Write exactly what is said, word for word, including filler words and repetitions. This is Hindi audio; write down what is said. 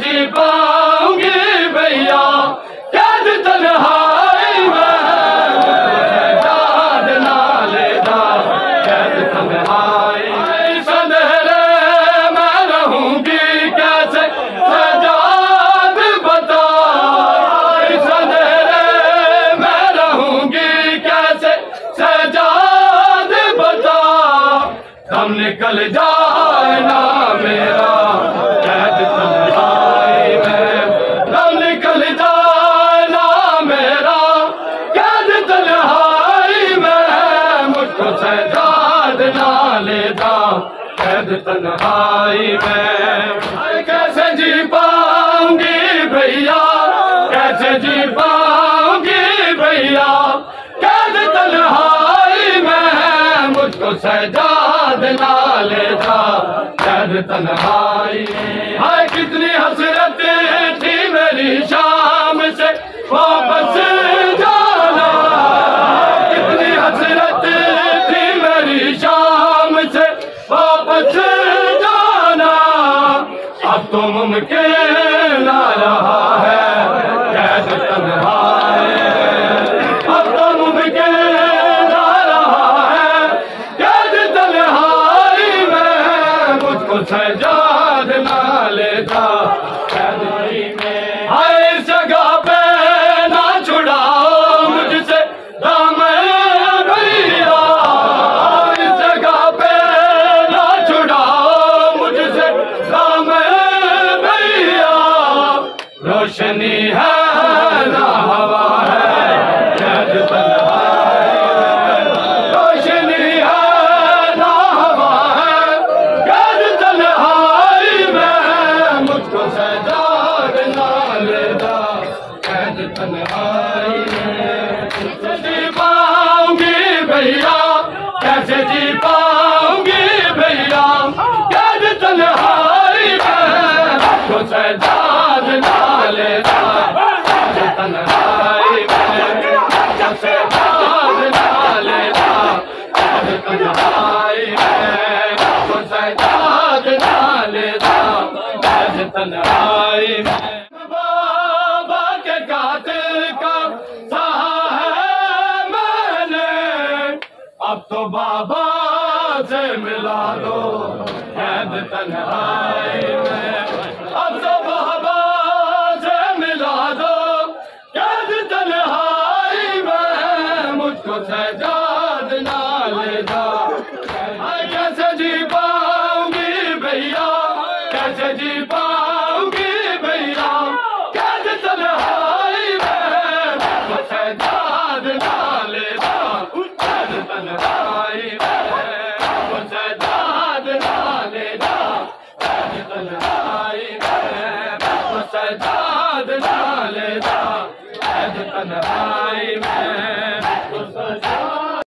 जी पाऊंगी भैया कैद तन्हाई में, सजाद ना ले जा कैद तन्हाई में। संदेरे में रहूंगी कैसे सजाद बता, संदेरे में रहूंगी कैसे सजाद बता। दम निकल जाए ना मेरा कैद तन्हाई में, दम निकल जाए ना मेरा कैद तन्हाई में। मुझको सजाद ना ले जा कैद तन्हाई में। कैसे जी पाऊंगी भैया कैसे जी पाऊंगी भैया कैद तन्हाई में। मुझको सजाद ना ले जा कैद तन्हाई में। हाय कितनी हसरत थी मेरी शाम से वापस जाना, कितनी हसरत थी मेरी शाम से वापस जाना। अब तो मुमकिन ना रहा है कैद तन्हाई में, अब तो मुमकिन ना रहा है कैद तन्हाई में। मुझको सजाद ना ले जा कैद में। हाय इस जगह पे ना छुड़ाओ मुझसे दामन भैया, इस जगह पे ना छुड़ाओ मुझसे दामन भैया। रोशनी है ना हवा है कैद तन्हाई में, रोशनी है ना हवा है कैद तन्हाई में। मुझको सजाद ना ले जा कैद तन्हाई में। कैसे जी पाऊंगी भैया कैसे जी पाऊंगी भैया कैद तन्हाई में। मुझको सजाद ना ले जा कैद तन्हाई में, मुझको सजाद ना ले जा कैद तन्हाई में। मुझको सजाद ना ले जा कैद तन्हाई में। बाबा के कातिल का सहा है मैंने, अब तो बाबा से मिला दो कैद तन्हाई में। अब तो बाबा से मिला दो कैद तन्हाई में। मुझको सजाद ना ले जा कैसे जी पाऊंगी भैया कैसे जी पाऊंगी भैया कैद तन्हाई में। मुझको सजाद ना ले जा कैद तन्हाई में, मुझको सजाद ना ले जा कैद तन्हाई में, मुझको सजाद ना ले जा कैद तन्हाई में।